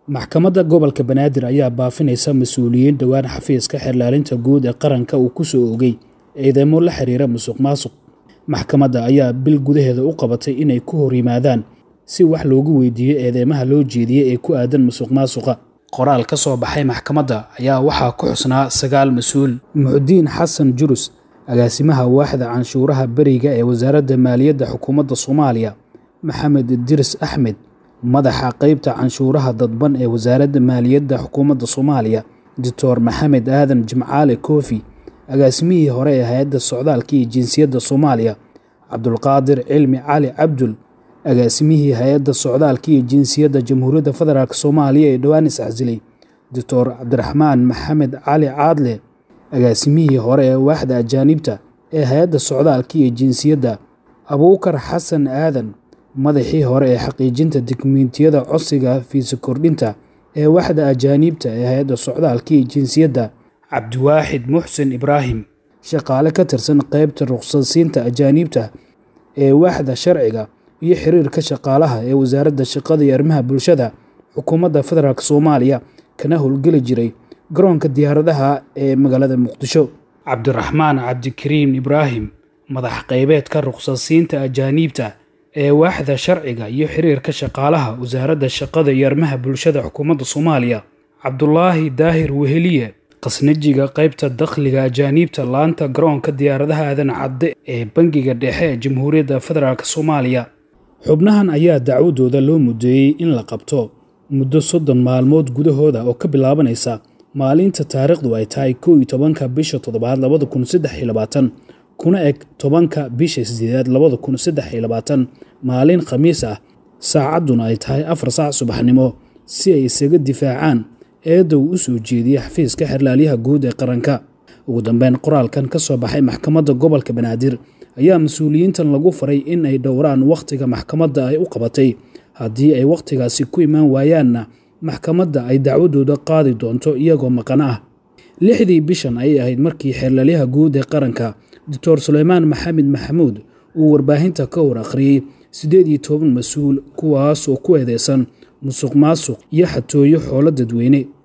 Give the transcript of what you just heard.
Maxkamadda Gobolka Banaadir ayaa baafinaysa mas'uuliyiin dhawaan xafiiska xeerlaalinta guud ee qaranka uu ku soo oogay eedeymo la xiriira musuqmaasuq. Maxkamadda ayaa bil gudaheeda u qabatay inay ku hor yimaadaan si wax loogu weydiiyo eedeymaha loo jeediyay ee ku aadan musuqmaasuqa. Qoraal ka soo baxay maxkamadda ayaa waxaa ku xusnaa 9 mas'uul. Muxudiin Xasan Jurus, agaasimaha waaxda canshuuraha bariga ee Wasaaradda Maaliyadda Xukuumadda Soomaaliya; Maxamed Idris Axmed, madaxa qaybta canshuuraha dadban ee Wasaaradda Maaliyadda Xukuumadda Soomaaliya; Dr. Maxamed Aadan Jimcaale Koofi, agaasimihii hore ee Hay'adda Socdaalka iyo Jinsiyadda Soomaaliya; Cabdulqaadir Cilmi Cali Cabdul, agaasimihii Hay'adda Socdaalka iyo Jinsiyadda Jamhuuriyadda Federaalk Soomaaliya ee dhawaan is-casilay; Dr. Cabdiraxmaan Maxamed Cali Caadle, agaasimihii hore ee waaxda ajaanibta ee Hay'adda Socdaalka iyo Jinsiyadda; Abuukar Xasan Aadan, madaxii hore ee xaqiijinta dukumiintiyada codsiga fiisa kordhinta ee waaxda ajaanibta ee Hay'adda Socdaalka iyo Jinsiyadda; Cabdiwaaxid Muxsin Ibraahim, shaqaale ka tirsan qaybta rukhsad-siinta ajaanibta ee waaxda sharciga iyo xiriirka shaqaalaha ee Wasaaradda Shaqada iyo Arrimaha Bulshada Xukuumadda Federaalk Soomaaliya kana howlgeli jiray garoonka diyaaradaha ee magaalada Muqdisho; Cabdiraxmaan Cabdikariim Ibraahim, madax qaybeedka rukhsad-siinta ajaanibta ee waaxda sharciga iyo xiriirka shaqaalaha Wasaaradda Shaqada iyo Arrimaha Bulshada Xukuumadda Soomaaliya; Cabdulaahi Daahir Weheliye, qasnajiga qaybta dakhliga ajaanibta laanta garoonka diyaaradaha Aadan Cadde ee Bangiga Dhexe ee Jamhuuriyadda Federaalk Soomaaliya. Xubnahan ayaa dacwadooda loo mudeeyay in la qabto muddo 30 maalmood gudahooda oo ka bilaabanaysa maalinta taariikhdu ay tahay 11 bisha 7 2023 kuna eg 10 bisha 8 2023 maalin Khamiis ah, saacaduna ay tahay 4 saac subaxnimo, si ay isaga difaacaan eedo u soo jeediyay xafiiska xeerlaaliyaha guud ee qaranka. Ugu dambeyn, qoraalkan ka soo baxay Maxkamadda Gobolka Banaadir ayaa mas'uuliyiintan lagu faray in ay dhowraan waqtiga maxkamadda ay u qabatay. Haddii ay waqtigaasi ku imaan waayaanna, maxkamadda ay dacwadooda qaadi doonto iyagoo maqan ah. 6dii bishan ayay ahayd markii xeerlaaliyaha guud ee qaranka Dr. Suleymaan Maxamed Maxamuud uu warbaahinta ka hor akhriyay 18 mas'uul kuwaas oo ku eedeysan musuqmaasuq iyo xatooyo xoolo dadweyne.